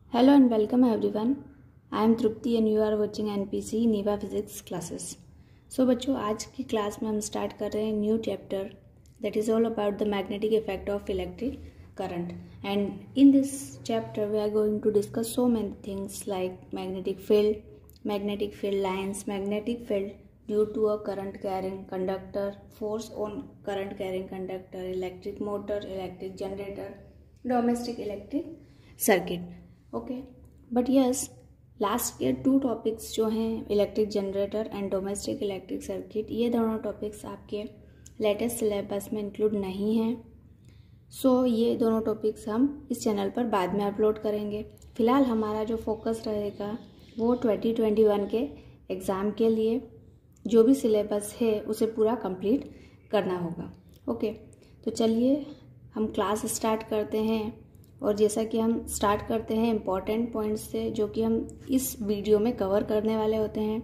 Hello and welcome everyone. I am Trupti and you are watching NPC नीवा physics classes. बच्चों, आज की class में हम स्टार्ट कर रहे हैं new chapter that is all about the magnetic effect of electric current. And in this chapter we are going to discuss so many things like magnetic field lines, magnetic field due to a current carrying conductor, force on current carrying conductor, electric motor, electric generator, domestic electric circuit. Okay, but yes, last के 2 topics जो हैं electric generator and domestic electric circuit, ये दोनों topics आपके latest syllabus में include नहीं हैं. ये दोनों टॉपिक्स हम इस चैनल पर बाद में अपलोड करेंगे. फ़िलहाल हमारा जो फोकस रहेगा वो 2021 के एग्ज़ाम के लिए जो भी सिलेबस है उसे पूरा कंप्लीट करना होगा. ओके, तो चलिए हम क्लास स्टार्ट करते हैं. और जैसा कि हम स्टार्ट करते हैं इम्पॉर्टेंट पॉइंट्स से जो कि हम इस वीडियो में कवर करने वाले होते हैं.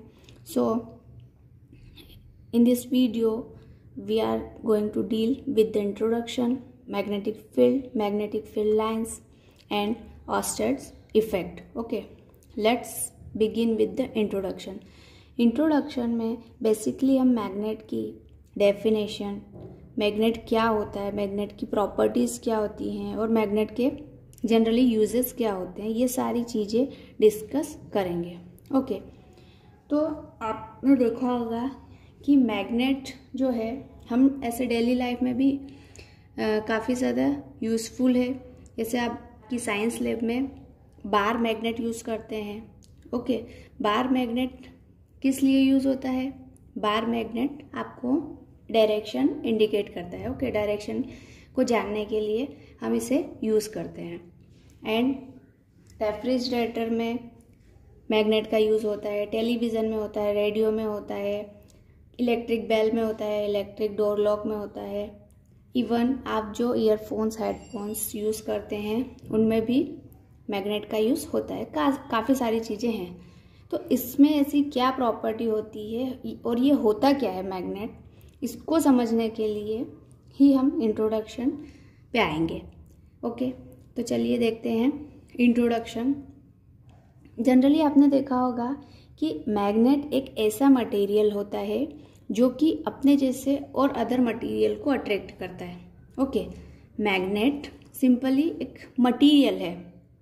In this video we are going to deal with the introduction, magnetic field lines and Oersted's effect. Okay, let's begin with the introduction. Introduction में बेसिकली हम मैग्नेट की डेफिनेशन, मैग्नेट क्या होता है, मैग्नेट की प्रॉपर्टीज़ क्या होती हैं और मैग्नेट के जनरली यूजेस क्या होते हैं, ये सारी चीज़ें डिस्कस करेंगे. ओके, तो आपने देखा होगा कि मैग्नेट जो है हम ऐसे डेली लाइफ में भी काफ़ी ज़्यादा यूज़फुल है. जैसे आपकी साइंस लैब में बार मैग्नेट यूज़ करते हैं. ओके, बार मैग्नेट किस लिए यूज़ होता है? बार मैग्नेट आपको डायरेक्शन इंडिकेट करता है. ओके, डायरेक्शन को जानने के लिए हम इसे यूज़ करते हैं. एंड रेफ्रिजरेटर में मैग्नेट का यूज़ होता है, टेलीविज़न में होता है, रेडियो में होता है, इलेक्ट्रिक बेल में होता है, इलेक्ट्रिक डोर लॉक में होता है. इवन आप जो ईयरफोन्स, हेडफोन्स यूज़ करते हैं उनमें भी मैग्नेट का यूज़ होता है. काफ़ी सारी चीज़ें हैं. तो इसमें ऐसी क्या प्रॉपर्टी होती है और ये होता क्या है मैग्नेट, इसको समझने के लिए ही हम इंट्रोडक्शन पे आएंगे. ओके, तो चलिए देखते हैं इंट्रोडक्शन. जनरली आपने देखा होगा कि मैग्नेट एक ऐसा मटेरियल होता है जो कि अपने जैसे और अदर मटेरियल को अट्रैक्ट करता है. ओके, मैग्नेट सिंपली एक मटेरियल है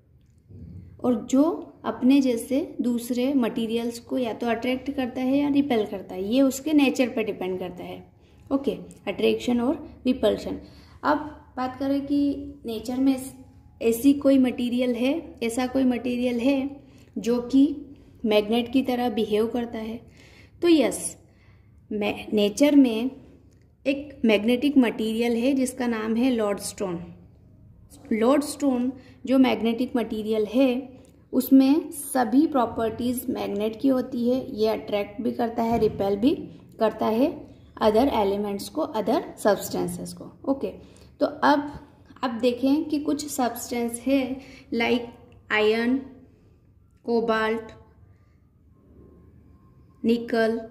और जो अपने जैसे दूसरे मटेरियल्स को या तो अट्रैक्ट करता है या रिपेल करता है. ये उसके नेचर पे डिपेंड करता है. ओके, अट्रैक्शन और रिपल्शन. अब बात करें कि नेचर में ऐसा कोई मटेरियल है जो कि मैग्नेट की तरह बिहेव करता है. तो यस, नेचर में एक मैग्नेटिक मटेरियल है जिसका नाम है लॉडस्टोन. लॉडस्टोन जो मैग्नेटिक मटेरियल है उसमें सभी प्रॉपर्टीज़ मैग्नेट की होती है. ये अट्रैक्ट भी करता है, रिपेल भी करता है अदर एलिमेंट्स को, अदर सब्सटेंसेस को. ओके, तो अब देखें कि कुछ सब्सटेंस है लाइक आयरन, कोबाल्ट, निकल.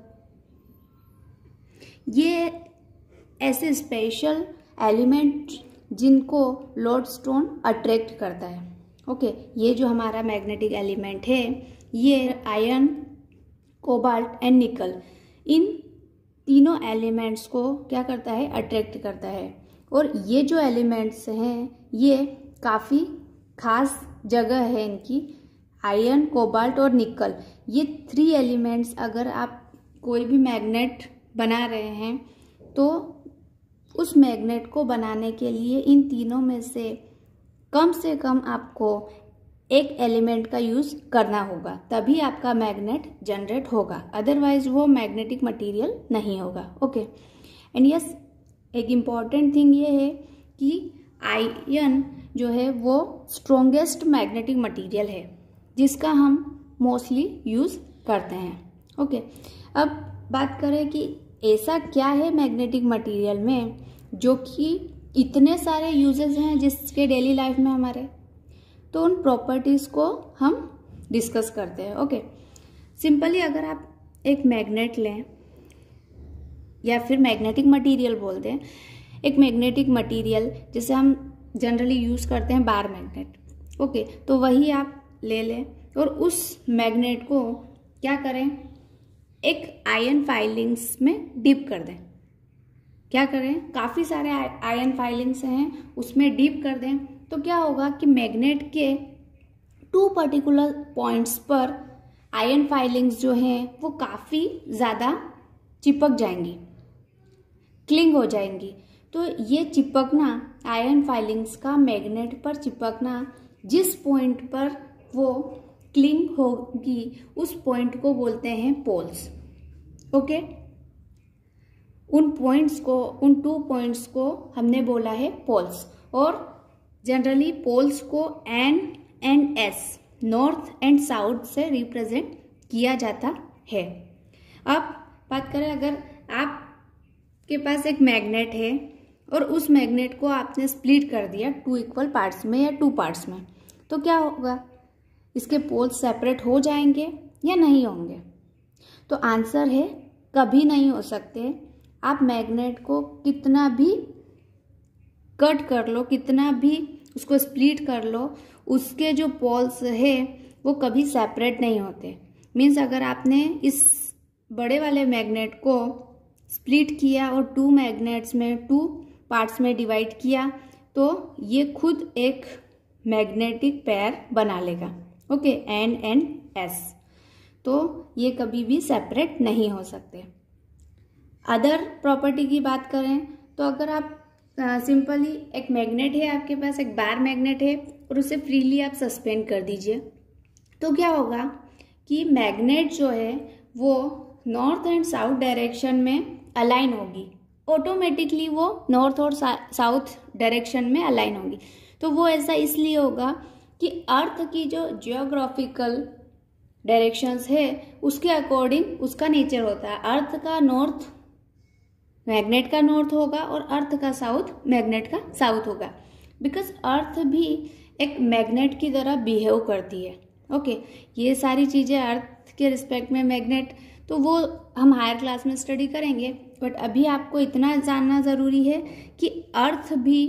ये ऐसे स्पेशल एलिमेंट जिनको लॉडस्टोन अट्रैक्ट करता है. ओके, ये जो हमारा मैग्नेटिक एलिमेंट है ये आयरन, कोबाल्ट एंड निकल, इन तीनों एलिमेंट्स को क्या करता है? अट्रैक्ट करता है. और ये जो एलिमेंट्स हैं ये काफ़ी खास जगह है इनकी. आयरन, कोबाल्ट और निकल, ये 3 एलिमेंट्स अगर आप कोई भी मैग्नेट बना रहे हैं तो उस मैग्नेट को बनाने के लिए इन तीनों में से कम आपको एक एलिमेंट का यूज़ करना होगा, तभी आपका मैग्नेट जनरेट होगा. अदरवाइज वो मैग्नेटिक मटेरियल नहीं होगा. ओके, एंड यस, एक इम्पॉर्टेंट थिंग ये है कि आयरन जो है वो स्ट्रॉन्गेस्ट मैग्नेटिक मटेरियल है जिसका हम मोस्टली यूज़ करते हैं. ओके, अब बात करें कि ऐसा क्या है मैग्नेटिक मटेरियल में जो कि इतने सारे यूजेस हैं जिसके डेली लाइफ में हमारे, तो उन प्रॉपर्टीज़ को हम डिस्कस करते हैं. ओके, सिंपली अगर आप एक मैग्नेट लें या फिर मैग्नेटिक मटेरियल बोलते हैं, एक मैग्नेटिक मटेरियल जैसे हम जनरली यूज़ करते हैं बार मैग्नेट. ओके, तो वही आप ले लें और उस मैग्नेट को क्या करें, एक आयन फाइलिंग्स में डिप कर दें। क्या करें, काफ़ी सारे आयन फाइलिंग्स हैं उसमें डिप कर दें, तो क्या होगा कि मैग्नेट के 2 पर्टिकुलर पॉइंट्स पर आयन फाइलिंग्स जो हैं वो काफ़ी ज़्यादा चिपक जाएंगी, क्लिंग हो जाएंगी। तो ये चिपकना, आयन फाइलिंग्स का मैग्नेट पर चिपकना, जिस पॉइंट पर वो क्लिंग होगी उस पॉइंट को बोलते हैं पोल्स। ओके, उन पॉइंट्स को, उन 2 पॉइंट्स को हमने बोला है पोल्स। और जनरली पोल्स को N and S, north and south से रिप्रेजेंट किया जाता है। अब बात करें, अगर आपके पास एक मैग्नेट है और उस मैग्नेट को आपने स्प्लिट कर दिया 2 इक्वल पार्ट्स में या 2 पार्ट्स में, तो क्या होगा, इसके पोल्स सेपरेट हो जाएंगे या नहीं होंगे? तो आंसर है कभी नहीं हो सकते। आप मैग्नेट को कितना भी कट कर लो, कितना भी उसको स्प्लिट कर लो, उसके जो पोल्स है वो कभी सेपरेट नहीं होते। मीन्स अगर आपने इस बड़े वाले मैग्नेट को स्प्लिट किया और 2 मैग्नेट्स में 2 पार्ट्स में डिवाइड किया, तो ये खुद एक मैग्नेटिक पेयर बना लेगा। ओके, N एंड S, तो ये कभी भी सेपरेट नहीं हो सकते। अदर प्रॉपर्टी की बात करें तो अगर आप सिंपली एक मैग्नेट है आपके पास, एक बार मैग्नेट है और उसे फ्रीली आप सस्पेंड कर दीजिए, तो क्या होगा कि मैग्नेट जो है वो नॉर्थ एंड साउथ डायरेक्शन में अलाइन होगी, ऑटोमेटिकली वो नॉर्थ और साउथ डायरेक्शन में अलाइन होगी। तो वो ऐसा इसलिए होगा कि अर्थ की जो जियोग्राफिकल डायरेक्शंस है उसके अकॉर्डिंग उसका नेचर होता है। अर्थ का नॉर्थ मैग्नेट का नॉर्थ होगा और अर्थ का साउथ मैग्नेट का साउथ होगा, बिकॉज अर्थ भी एक मैग्नेट की तरह बिहेव करती है। ओके, ये सारी चीज़ें अर्थ के रिस्पेक्ट में मैग्नेट, तो वो हम हायर क्लास में स्टडी करेंगे, बट अभी आपको इतना जानना ज़रूरी है कि अर्थ भी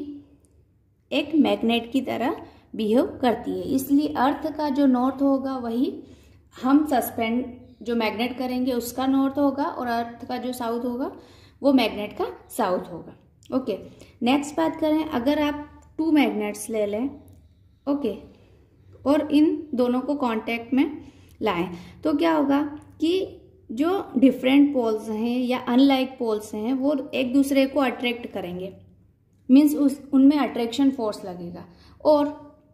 एक मैग्नेट की तरह बिहेव करती है। इसलिए अर्थ का जो नॉर्थ होगा वही हम सस्पेंड जो मैग्नेट करेंगे उसका नॉर्थ होगा, और अर्थ का जो साउथ होगा वो मैग्नेट का साउथ होगा। ओके, नेक्स्ट बात करें, अगर आप 2 मैग्नेट्स ले लें, ओके, और इन दोनों को कांटेक्ट में लाएं, तो क्या होगा कि जो डिफरेंट पोल्स हैं या अनलाइक पोल्स हैं वो एक दूसरे को अट्रैक्ट करेंगे, मीन्स उनमें अट्रैक्शन फोर्स लगेगा। और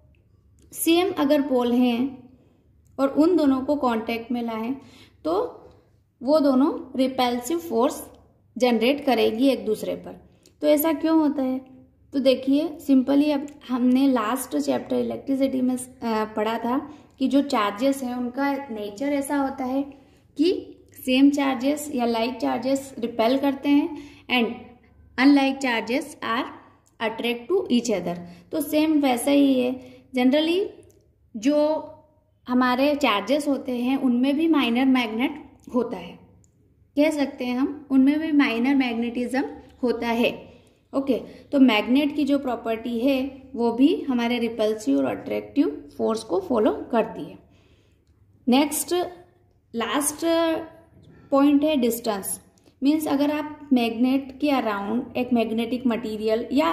सेम अगर पोल हैं और उन दोनों को कांटेक्ट में लाएं तो वो दोनों रिपल्सिव फोर्स जनरेट करेगी एक दूसरे पर। तो ऐसा क्यों होता है? तो देखिए सिंपली, अब हमने लास्ट चैप्टर इलेक्ट्रिसिटी में पढ़ा था कि जो चार्जेस हैं उनका नेचर ऐसा होता है कि सेम चार्जेस या लाइक चार्जेस रिपेल करते हैं and unlike charges are attract to each other. तो सेम वैसा ही है, जनरली जो हमारे चार्जेस होते हैं उनमें भी माइनर मैग्नेट होता है, कह सकते हैं हम, उनमें भी माइनर मैग्नेटिज्म होता है। ओके, तो मैग्नेट की जो प्रॉपर्टी है वो भी हमारे रिपल्सिव और अट्रैक्टिव फोर्स को फॉलो करती है। नेक्स्ट लास्ट पॉइंट है डिस्टेंस। मीन्स अगर आप मैग्नेट के अराउंड एक मैग्नेटिक मटेरियल या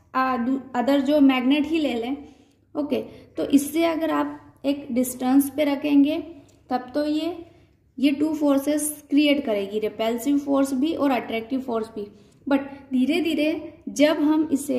अदर जो मैग्नेट ही ले लें, ओके, तो इससे अगर आप एक डिस्टेंस पे रखेंगे तब तो ये 2 फोर्सेस क्रिएट करेगी, रिपल्सिव फोर्स भी और अट्रैक्टिव फोर्स भी। बट धीरे धीरे जब हम इसे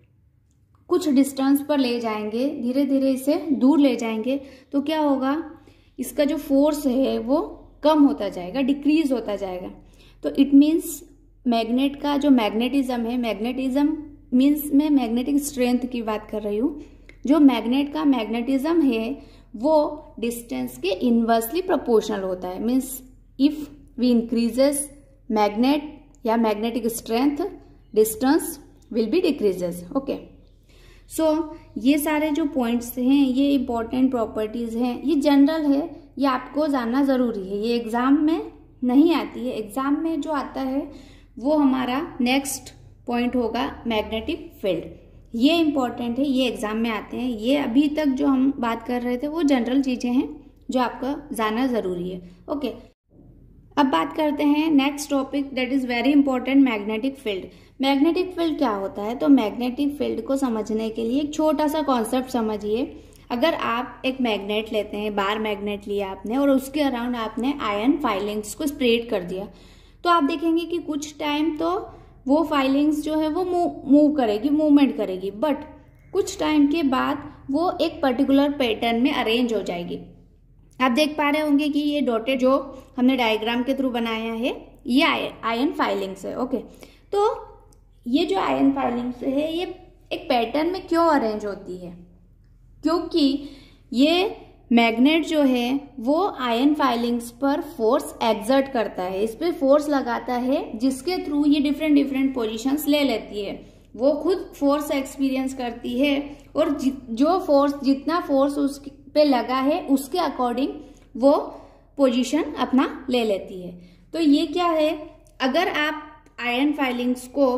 कुछ डिस्टेंस पर ले जाएंगे, धीरे धीरे इसे दूर ले जाएंगे, तो क्या होगा, इसका जो फोर्स है वो कम होता जाएगा, डिक्रीज होता जाएगा। तो इट मीन्स मैग्नेट का जो मैग्नेटिज्म है, मैग्नेटिज्म मीन्स मैं मैग्नेटिक स्ट्रेंथ की बात कर रही हूँ, जो मैग्नेट का मैग्नेटिज्म है वो डिस्टेंस के इनवर्सली प्रोपोर्शनल होता है। Means if we increases magnet या magnetic strength, distance will be decreases. Okay, so ये सारे जो पॉइंट्स हैं ये इंपॉर्टेंट प्रॉपर्टीज हैं, ये जनरल है, ये आपको जानना जरूरी है, ये एग्जाम में नहीं आती है। एग्जाम में जो आता है वो हमारा नेक्स्ट पॉइंट होगा मैग्नेटिक फील्ड। ये इम्पोर्टेंट है, ये एग्जाम में आते हैं। ये अभी तक जो हम बात कर रहे थे वो जनरल चीजें हैं जो आपका जानना जरूरी है। ओके, अब बात करते हैं next topic that is very important, magnetic field. Magnetic field क्या होता है? तो मैग्नेटिक फील्ड को समझने के लिए एक छोटा सा कॉन्सेप्ट समझिए। अगर आप एक मैग्नेट लेते हैं, बार मैग्नेट लिया आपने और उसके अराउंड आपने आयन फाइलिंग्स को स्प्रेड कर दिया, तो आप देखेंगे कि कुछ टाइम तो वो फाइलिंग्स जो है वो मूव करेगी, मूवमेंट करेगी, बट कुछ टाइम के बाद वो एक पर्टिकुलर पैटर्न में अरेंज हो जाएगी। आप देख पा रहे होंगे कि ये डॉटेड जो हमने डायग्राम के थ्रू बनाया है ये आयन फाइलिंग्स है। ओके, तो ये जो आयन फाइलिंग्स है ये एक पैटर्न में क्यों अरेंज होती है? क्योंकि ये मैग्नेट जो है वो आयन फाइलिंग्स पर फोर्स एक्सर्ट करता है, इस पे फोर्स लगाता है, जिसके थ्रू ये डिफरेंट डिफरेंट पोजीशंस ले लेती है। वो खुद फोर्स एक्सपीरियंस करती है और जो फोर्स, जितना फोर्स उस पे लगा है उसके अकॉर्डिंग वो पोजीशन अपना ले लेती है। तो ये क्या है, अगर आप आयन फाइलिंग्स को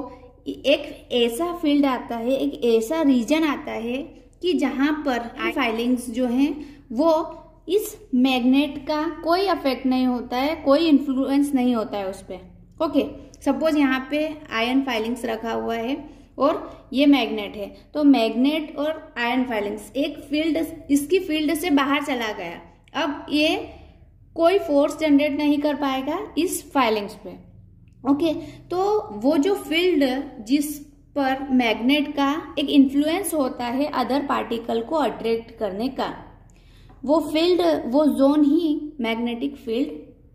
एक ऐसा फील्ड आता है, एक ऐसा रीजन आता है कि जहां पर आयन फाइलिंग्स जो हैं वो इस मैग्नेट का कोई अफेक्ट नहीं होता है, कोई इन्फ्लुएंस नहीं होता है उस पर। ओके, सपोज यहाँ पे आयन फाइलिंग्स रखा हुआ है और ये मैग्नेट है, तो मैग्नेट और आयन फाइलिंग्स एक फील्ड, इसकी फील्ड से बाहर चला गया, अब ये कोई फोर्स जनरेट नहीं कर पाएगा इस फाइलिंग्स पे। ओके, तो वो जो फील्ड जिस पर मैग्नेट का एक इन्फ्लुएंस होता है अदर पार्टिकल को अट्रैक्ट करने का, वो फील्ड, वो जोन ही मैग्नेटिक फील्ड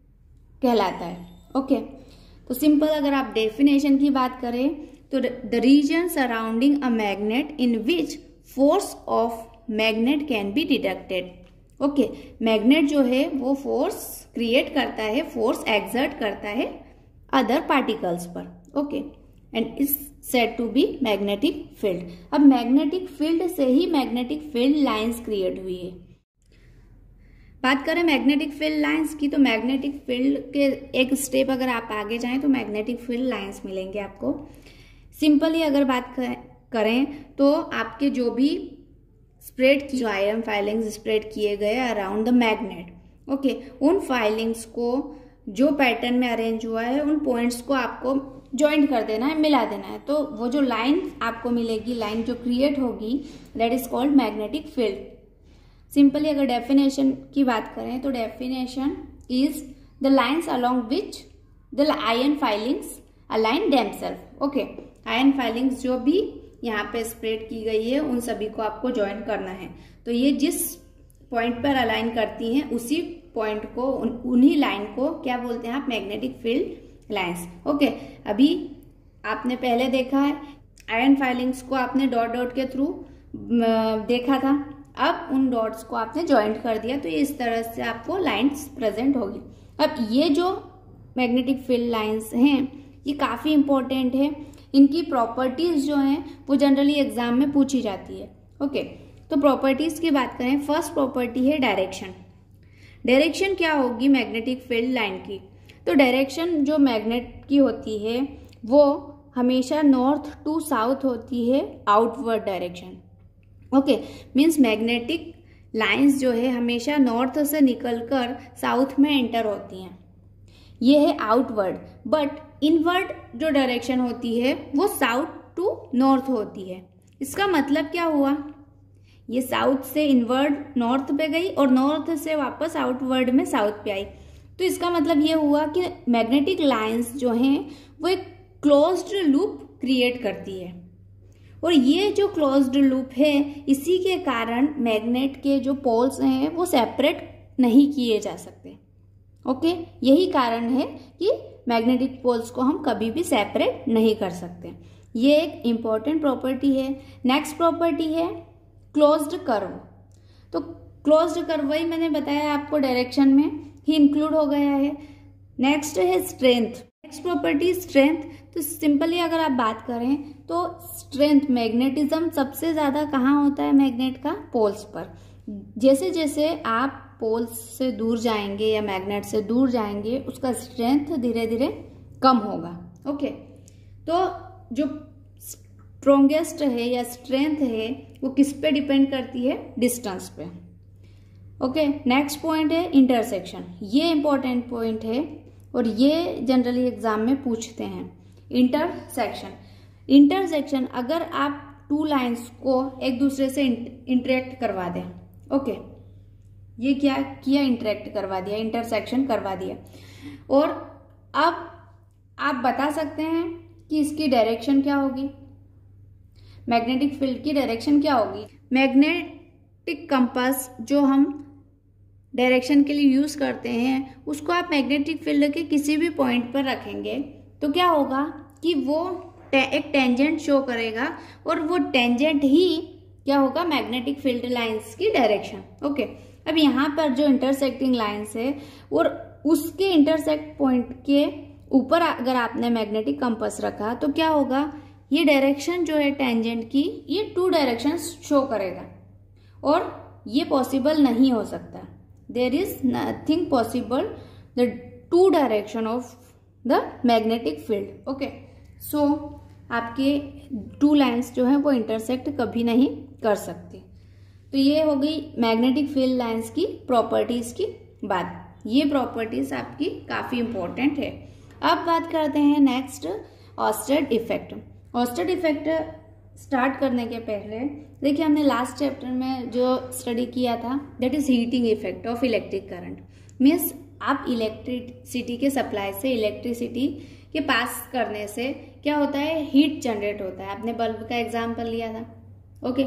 कहलाता है। ओके, तो सिंपल अगर आप डेफिनेशन की बात करें तो the region surrounding a magnet in which force of magnet can be detected. Okay, magnet जो है वो फोर्स क्रिएट करता है, फोर्स एक्सर्ट करता है अदर पार्टिकल्स पर। Okay, and is said to be magnetic field. अब मैग्नेटिक फील्ड से ही मैग्नेटिक फील्ड लाइंस क्रिएट हुई है। बात करें मैग्नेटिक फील्ड लाइंस की, तो मैग्नेटिक फील्ड के एक स्टेप अगर आप आगे जाएं तो मैग्नेटिक फील्ड लाइंस मिलेंगे आपको। सिंपली अगर बात करें तो आपके जो भी स्प्रेड की, जो आयन फाइलिंग्स स्प्रेड किए गए अराउंड द मैग्नेट, ओके, उन फाइलिंग्स को जो पैटर्न में अरेंज हुआ है उन पॉइंट्स को आपको ज्वाइंट कर देना है, मिला देना है। तो वो जो लाइन आपको मिलेगी, लाइन जो क्रिएट होगी, that is called magnetic field. Simply अगर डेफिनेशन की बात करें तो definition is the lines along which the iron filings align themself. Okay, iron filings जो भी यहाँ पे स्प्रेड की गई है उन सभी को आपको ज्वाइन करना है। तो ये जिस पॉइंट पर अलाइन करती हैं उसी पॉइंट को, उन्हीं लाइन को क्या बोलते हैं आप? Magnetic field lines. ओके, अभी आपने पहले देखा है आयन फाइलिंग्स को आपने डॉट डॉट के थ्रू देखा था, अब उन डॉट्स को आपने ज्वाइंट कर दिया, तो इस तरह से आपको लाइंस प्रेजेंट होगी। अब ये जो मैग्नेटिक फील्ड लाइंस हैं ये काफी इंपॉर्टेंट है, इनकी प्रॉपर्टीज जो हैं वो जनरली एग्जाम में पूछी जाती है। ओके, तो प्रॉपर्टीज की बात करें, फर्स्ट प्रॉपर्टी है डायरेक्शन। डायरेक्शन क्या होगी मैग्नेटिक फील्ड लाइन की? तो डायरेक्शन जो मैग्नेट की होती है वो हमेशा नॉर्थ टू साउथ होती है, outward direction. Okay, means magnetic lines जो है हमेशा नॉर्थ से निकलकर साउथ में एंटर होती हैं, ये है आउटवर्ड। बट इनवर्ड जो डायरेक्शन होती है वो साउथ टू नॉर्थ होती है। इसका मतलब क्या हुआ? ये साउथ से इनवर्ड नॉर्थ पे गई और नॉर्थ से वापस आउटवर्ड में साउथ पे आई। तो इसका मतलब ये हुआ कि मैग्नेटिक लाइंस जो हैं वो एक क्लोज्ड लूप क्रिएट करती है, और ये जो क्लोज्ड लूप है इसी के कारण मैग्नेट के जो पोल्स हैं वो सेपरेट नहीं किए जा सकते। ओके, यही कारण है कि मैग्नेटिक पोल्स को हम कभी भी सेपरेट नहीं कर सकते। ये एक इम्पॉर्टेंट प्रॉपर्टी है। नेक्स्ट प्रॉपर्टी है क्लोज्ड कर्व। तो क्लोज्ड कर्व वही मैंने बताया आपको डायरेक्शन में ही इंक्लूड हो गया है। नेक्स्ट है स्ट्रेंथ। Next property strength. तो सिंपली अगर आप बात करें तो स्ट्रेंथ, मैग्नेटिज्म सबसे ज्यादा कहाँ होता है मैग्नेट का? पोल्स पर। जैसे जैसे आप पोल्स से दूर जाएंगे या मैग्नेट से दूर जाएंगे उसका स्ट्रेंथ धीरे धीरे कम होगा। ओके, तो जो स्ट्रोंगेस्ट है या स्ट्रेंथ है वो किस पे डिपेंड करती है, डिस्टेंस पे। ओके, नेक्स्ट पॉइंट है इंटरसेक्शन। ये इंपॉर्टेंट पॉइंट है और ये जनरली एग्जाम में पूछते हैं। इंटरसेक्शन अगर आप टू लाइंस को एक दूसरे से इंटरेक्ट करवा दें, ओके, ये क्या किया, इंटरेक्ट करवा दिया, इंटरसेक्शन करवा दिया, और अब आप बता सकते हैं कि इसकी डायरेक्शन क्या होगी, मैग्नेटिक फील्ड की डायरेक्शन क्या होगी। मैग्नेटिक कंपास जो हम डायरेक्शन के लिए यूज करते हैं उसको आप मैग्नेटिक फील्ड के किसी भी पॉइंट पर रखेंगे तो क्या होगा कि वो एक टेंजेंट शो करेगा और वो टेंजेंट ही क्या होगा, मैग्नेटिक फील्ड लाइंस की डायरेक्शन। ओके, अब यहाँ पर जो इंटरसेक्टिंग लाइंस है और उसके इंटरसेक्ट पॉइंट के ऊपर अगर आपने मैग्नेटिक कंपास रखा तो क्या होगा, ये डायरेक्शन जो है टेंजेंट की, ये टू डायरेक्शन शो करेगा और ये पॉसिबल नहीं हो सकता। There is nothing possible the two direction of the magnetic field. Okay, so आपके टू लाइंस जो है वो इंटरसेक्ट कभी नहीं कर सकती। तो ये हो गई मैग्नेटिक फील्ड लाइंस की प्रॉपर्टीज की बात। ये प्रॉपर्टीज आपकी काफी इंपॉर्टेंट है। अब बात करते हैं next Oersted effect. Oersted effect start करने के पहले देखिए, हमने लास्ट चैप्टर में जो स्टडी किया था that is heating effect of electric current. Means आप इलेक्ट्रिसिटी के सप्लाई से इलेक्ट्रिसिटी के पास करने से क्या होता है, हीट जनरेट होता है। आपने बल्ब का एग्जाम्पल लिया था। ओके,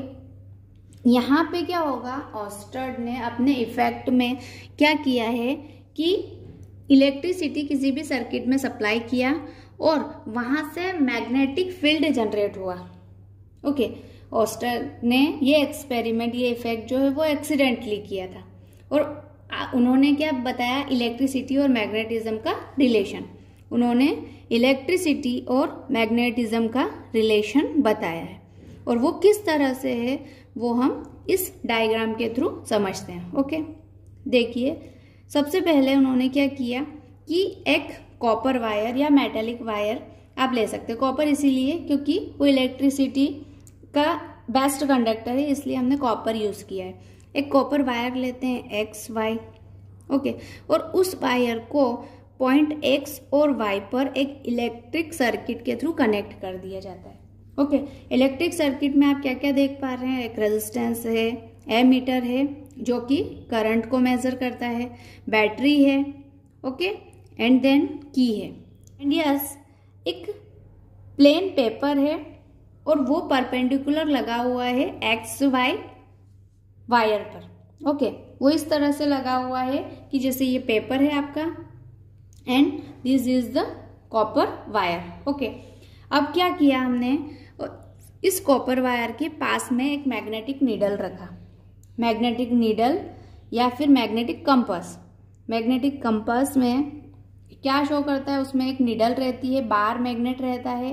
यहाँ पे क्या होगा, ऑस्टेड ने अपने इफेक्ट में क्या किया है कि इलेक्ट्रिसिटी किसी भी सर्किट में सप्लाई किया और वहां से मैग्नेटिक फील्ड जनरेट हुआ। ओके, ऑस्टेड ने ये एक्सपेरिमेंट, ये इफेक्ट जो है वो एक्सीडेंटली किया था और उन्होंने क्या बताया, इलेक्ट्रिसिटी और मैग्नेटिज्म का रिलेशन। उन्होंने इलेक्ट्रिसिटी और मैग्नेटिज्म का रिलेशन बताया है और वो किस तरह से है वो हम इस डायग्राम के थ्रू समझते हैं। ओके, देखिए, सबसे पहले उन्होंने क्या किया कि एक कॉपर वायर या मेटेलिक वायर आप ले सकते हैं। कॉपर इसीलिए क्योंकि वो इलेक्ट्रिसिटी का बेस्ट कंडक्टर है, इसलिए हमने कॉपर यूज किया है। एक कॉपर वायर लेते हैं XY, ओके, और उस वायर को पॉइंट X और Y पर एक इलेक्ट्रिक सर्किट के थ्रू कनेक्ट कर दिया जाता है। ओके, इलेक्ट्रिक सर्किट में आप क्या क्या देख पा रहे हैं, एक रेजिस्टेंस है, एमीटर है जो कि करंट को मेजर करता है, बैटरी है, ओके, एंड देन की है, एंड यस एक प्लेन पेपर है और वो परपेंडिकुलर लगा हुआ है XY वायर पर। ओके, वो इस तरह से लगा हुआ है कि जैसे ये पेपर है आपका and this is the copper wire. Okay, अब क्या किया हमने, इस कॉपर वायर के पास में एक मैग्नेटिक नीडल रखा। मैग्नेटिक नीडल या फिर मैग्नेटिक कंपास। मैग्नेटिक कंपास में क्या शो करता है, उसमें एक नीडल रहती है, बार मैग्नेट रहता है,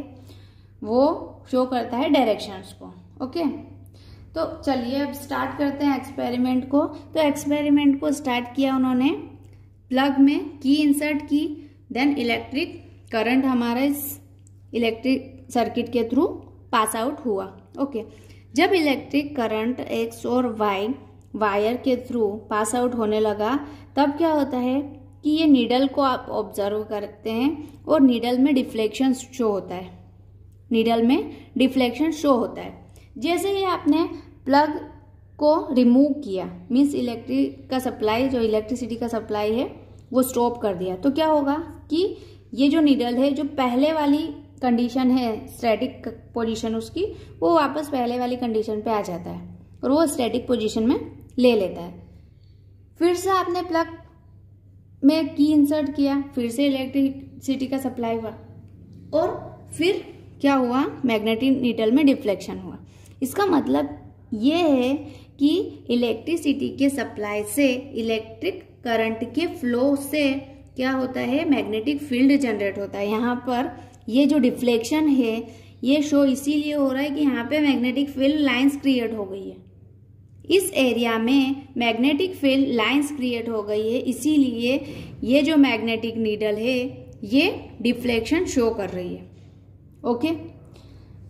वो शो करता है डायरेक्शंस को। ओके, तो चलिए अब स्टार्ट करते हैं एक्सपेरिमेंट को। तो एक्सपेरिमेंट को स्टार्ट किया उन्होंने, प्लग में की इंसर्ट की, देन इलेक्ट्रिक करंट हमारा इस इलेक्ट्रिक सर्किट के थ्रू पास आउट हुआ। ओके, जब इलेक्ट्रिक करंट X और Y वायर के थ्रू पास आउट होने लगा तब क्या होता है कि ये नीडल को आप ऑब्जर्व करते हैं और नीडल में डिफ्लेक्शन शो होता है। नीडल में डिफ्लेक्शन शो होता है। जैसे ही आपने प्लग को रिमूव किया, मीन्स इलेक्ट्रिक का सप्लाई, जो इलेक्ट्रिसिटी का सप्लाई है वो स्टॉप कर दिया, तो क्या होगा कि ये जो नीडल है, जो पहले वाली कंडीशन है स्टैटिक पोजीशन उसकी, वो वापस पहले वाली कंडीशन पे आ जाता है और वो स्टैटिक पोजीशन में ले लेता है। फिर से आपने प्लग में की इंसर्ट किया, फिर से इलेक्ट्रिसिटी का सप्लाई हुआ और फिर क्या हुआ, मैग्नेटिक नीडल में डिफ्लेक्शन हुआ। इसका मतलब ये है कि इलेक्ट्रिसिटी के सप्लाई से, इलेक्ट्रिक करंट के फ्लो से क्या होता है, मैग्नेटिक फील्ड जनरेट होता है। यहाँ पर ये जो डिफ्लेक्शन है ये शो इसीलिए हो रहा है कि यहाँ पे मैग्नेटिक फील्ड लाइंस क्रिएट हो गई है। इस एरिया में मैग्नेटिक फील्ड लाइंस क्रिएट हो गई है, इसीलिए ये जो मैग्नेटिक नीडल है ये डिफ्लेक्शन शो कर रही है। ओके,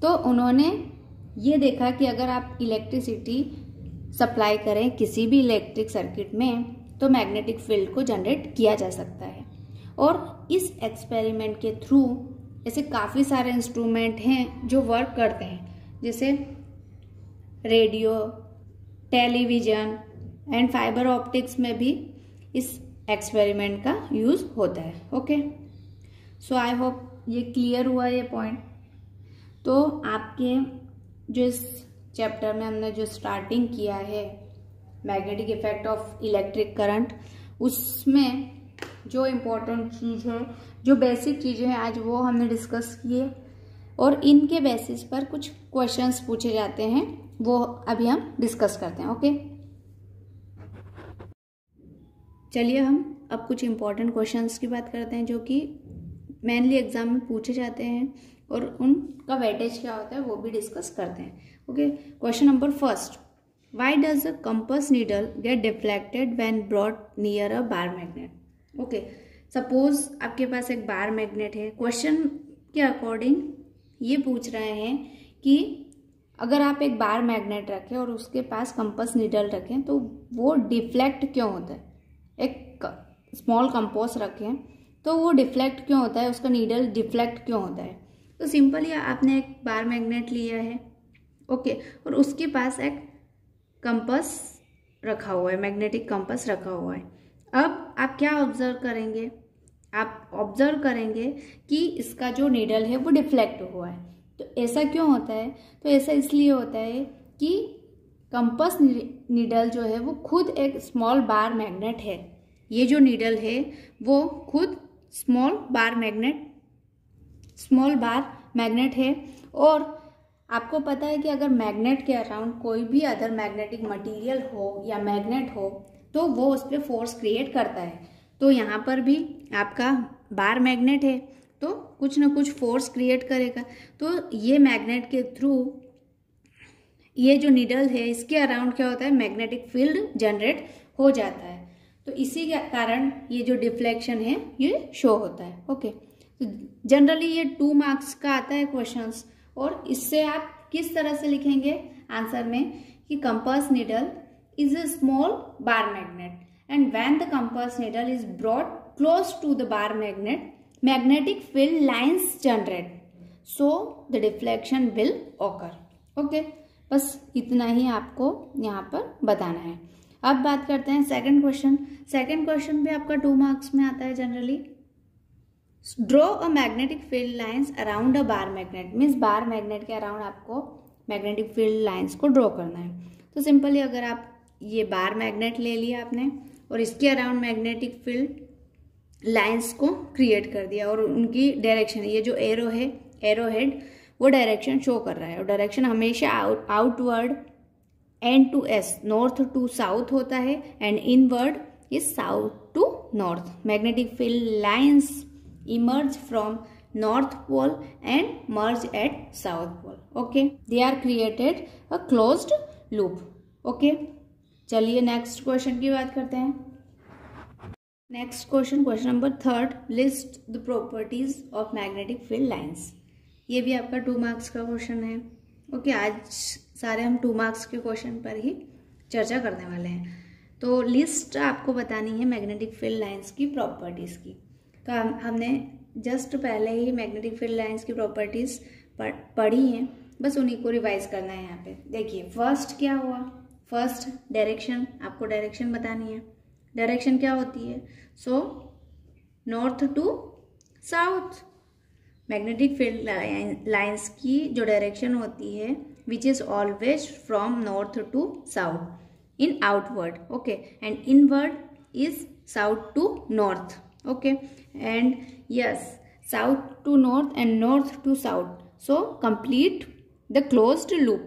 तो उन्होंने ये देखा कि अगर आप इलेक्ट्रिसिटी सप्लाई करें किसी भी इलेक्ट्रिक सर्किट में तो मैग्नेटिक फील्ड को जनरेट किया जा सकता है। और इस एक्सपेरिमेंट के थ्रू ऐसे काफ़ी सारे इंस्ट्रूमेंट हैं जो वर्क करते हैं, जैसे radio, television and fiber optics में भी इस एक्सपेरिमेंट का यूज़ होता है। ओके, सो आई होप ये क्लियर हुआ ये पॉइंट। तो आपके जो इस चैप्टर में हमने जो स्टार्टिंग किया है magnetic effect of electric current, उसमें जो इम्पोर्टेंट चीज़ है, जो बेसिक चीज़ें हैं आज वो हमने डिस्कस किए और इनके बेसिस पर कुछ क्वेश्चंस पूछे जाते हैं, वो अभी हम डिस्कस करते हैं। ओके, चलिए हम अब कुछ इम्पोर्टेंट क्वेश्चंस की बात करते हैं जो कि मेनली एग्जाम में पूछे जाते हैं और उनका वेटेज क्या होता है वो भी डिस्कस करते हैं। Okay, question number first, why does a compass needle get deflected when brought near a bar magnet? Okay, suppose आपके पास एक बार मैग्नेट है। क्वेश्चन के अकॉर्डिंग ये पूछ रहे हैं कि अगर आप एक बार मैग्नेट रखें और उसके पास कंपास नीडल रखें तो वो डिफ्लेक्ट क्यों होता है। एक स्मॉल कंपास रखें तो वो डिफ्लेक्ट क्यों होता है, उसका नीडल डिफ्लेक्ट क्यों होता है। तो सिंपली आपने एक बार मैग्नेट लिया है, ओके, और उसके पास एक कंपास रखा हुआ है, मैग्नेटिक कंपास रखा हुआ है। अब आप क्या ऑब्जर्व करेंगे, आप ऑब्जर्व करेंगे कि इसका जो नीडल है वो डिफ्लेक्ट हुआ है। तो ऐसा क्यों होता है? तो ऐसा इसलिए होता है कि कंपास नीडल जो है वो खुद एक स्मॉल बार मैग्नेट है। ये जो नीडल है वो खुद स्मॉल बार मैग्नेट है। और आपको पता है कि अगर मैग्नेट के अराउंड कोई भी अदर मैग्नेटिक मटेरियल हो या मैग्नेट हो तो वो उस पर फोर्स क्रिएट करता है। तो यहाँ पर भी आपका बार मैग्नेट है तो कुछ ना कुछ फोर्स क्रिएट करेगा। तो ये मैग्नेट के थ्रू ये जो नीडल है इसके अराउंड क्या होता है, मैग्नेटिक फील्ड जनरेट हो जाता है। तो इसी के कारण ये जो डिफ्लेक्शन है ये शो होता है। ओके, तो जनरली ये 2 मार्क्स का आता है क्वेश्चंस और इससे आप किस तरह से लिखेंगे आंसर में कि compass needle is a small bar magnet and when the compass needle is brought close to the bar magnet, magnetic field lines generate, so the deflection will occur. Okay, बस इतना ही आपको यहाँ पर बताना है। अब बात करते हैं सेकंड क्वेश्चन। सेकंड क्वेश्चन भी आपका 2 मार्क्स में आता है generally. Draw a magnetic field lines around a bar magnet, means bar magnet के अराउंड आपको मैग्नेटिक फील्ड लाइंस को ड्रॉ करना है। तो सिंपली अगर आप ये बार मैग्नेट ले लिया आपने और इसके अराउंड मैग्नेटिक फील्ड लाइंस को क्रिएट कर दिया और उनकी डायरेक्शन, ये जो एरो है, एरो हेड, वो डायरेक्शन शो कर रहा है और डायरेक्शन हमेशा outward N to S, north to south होता है and inward is south to north. Magnetic field lines emerge from north pole and merge at south pole. Okay, they are created a closed loop. Okay, चलिए next question की बात करते हैं। Next question, question number 3, list the properties of magnetic field lines. ये भी आपका 2 marks का question है। ओके, आज सारे हम 2 मार्क्स के क्वेश्चन पर ही चर्चा करने वाले हैं। तो लिस्ट आपको बतानी है मैग्नेटिक फील्ड लाइंस की प्रॉपर्टीज की। तो हमने जस्ट पहले ही मैग्नेटिक फील्ड लाइंस की प्रॉपर्टीज पढ़ी हैं, बस उन्हीं को रिवाइज करना है। यहाँ पे देखिए फर्स्ट क्या हुआ, फर्स्ट डायरेक्शन, आपको डायरेक्शन बतानी है। डायरेक्शन क्या होती है, so north to south. Magnetic field lines की जो डायरेक्शन होती है which is always from north to south in outward, okay, and inward is south to north, okay, and yes south to north and north to south, so complete the closed loop.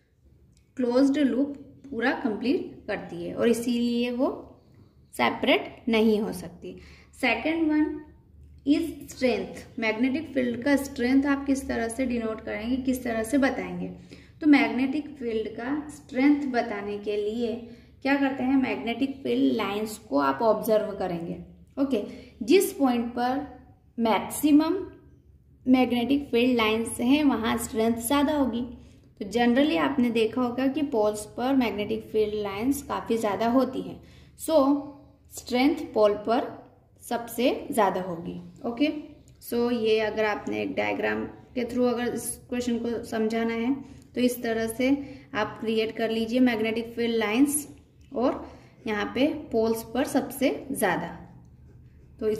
Closed loop पूरा complete करती है और इसीलिए वो separate नहीं हो सकती। Second one is strength. Magnetic field का स्ट्रेंथ आप किस तरह से डिनोट करेंगे, किस तरह से बताएंगे? तो मैग्नेटिक फील्ड का स्ट्रेंथ बताने के लिए क्या करते हैं, मैग्नेटिक फील्ड लाइंस को आप ऑब्जर्व करेंगे। ओके, जिस पॉइंट पर मैक्सिमम मैग्नेटिक फील्ड लाइंस हैं वहाँ स्ट्रेंथ ज़्यादा होगी। तो जनरली आपने देखा होगा कि पोल्स पर मैग्नेटिक फील्ड लाइंस काफ़ी ज़्यादा होती हैं। सो स्ट्रेंथ पोल पर सबसे ज़्यादा होगी। ओके, सो ये अगर आपने एक डायग्राम के थ्रू अगर इस क्वेश्चन को समझाना है तो इस तरह से आप क्रिएट कर लीजिए मैग्नेटिक फील्ड लाइंस, और यहाँ पे पोल्स पर सबसे ज़्यादा। तो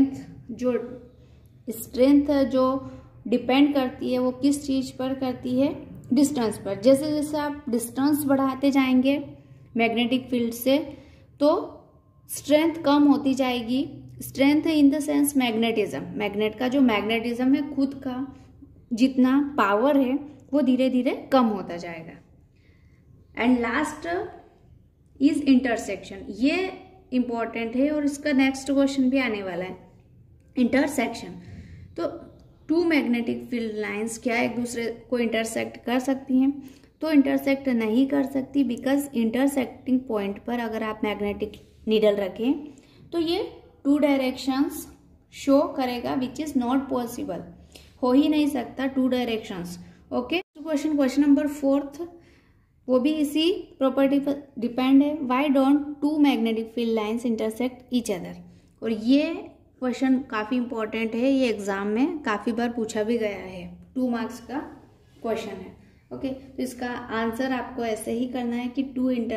स्ट्रेंथ जो डिपेंड करती है वो किस चीज़ पर करती है, डिस्टेंस पर। जैसे जैसे आप डिस्टेंस बढ़ाते जाएंगे मैग्नेटिक फील्ड से तो स्ट्रेंथ कम होती जाएगी। Strength in the sense magnetism, magnet का जो मैग्नेटिज्म है खुद का जितना पावर है वो धीरे धीरे कम होता जाएगा। एंड लास्ट इज इंटरसेक्शन, ये इंपॉर्टेंट है और इसका नेक्स्ट क्वेश्चन भी आने वाला है। इंटरसेक्शन, तो टू मैग्नेटिक फील्ड लाइंस क्या एक दूसरे को इंटरसेक्ट कर सकती हैं? तो इंटरसेक्ट नहीं कर सकती, बिकॉज इंटरसेक्टिंग पॉइंट पर अगर आप मैग्नेटिक नीडल रखें तो ये टू डायरेक्शंस शो करेगा, विच इज नॉट पॉसिबल, हो ही नहीं सकता two directions. Okay, question number 4, वो भी इसी प्रॉपर्टी पर डिपेंड है। Why don't two magnetic field lines intersect each other? और ये क्वेश्चन काफ़ी इंपॉर्टेंट है, ये एग्जाम में काफ़ी बार पूछा भी गया है, 2 मार्क्स का क्वेश्चन है। ओके, तो इसका आंसर आपको ऐसे ही करना है कि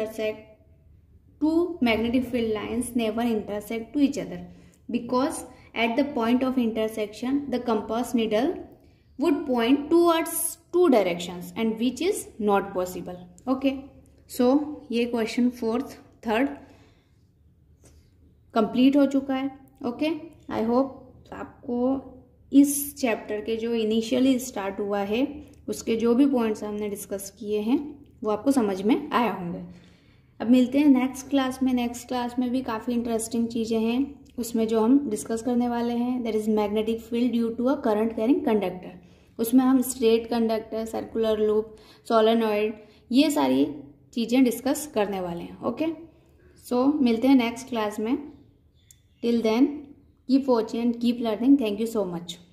two magnetic field lines never intersect to each other because at the point of intersection the compass needle would point towards two directions and which is not possible. Okay, so ये question 4th 3rd complete हो चुका है। Okay, I hope आपको इस chapter के जो initially start हुआ है उसके जो भी पॉइंट्स हमने डिस्कस किए हैं वो आपको समझ में आया होंगे। अब मिलते हैं नेक्स्ट क्लास में। नेक्स्ट क्लास में भी काफ़ी इंटरेस्टिंग चीज़ें हैं, उसमें जो हम डिस्कस करने वाले हैं that is magnetic field due to a current carrying conductor. उसमें हम straight conductor, circular loop, solenoid, ये सारी चीज़ें डिस्कस करने वाले हैं। ओके, सो मिलते हैं नेक्स्ट क्लास में। Till then keep watching and keep learning. Thank you so much.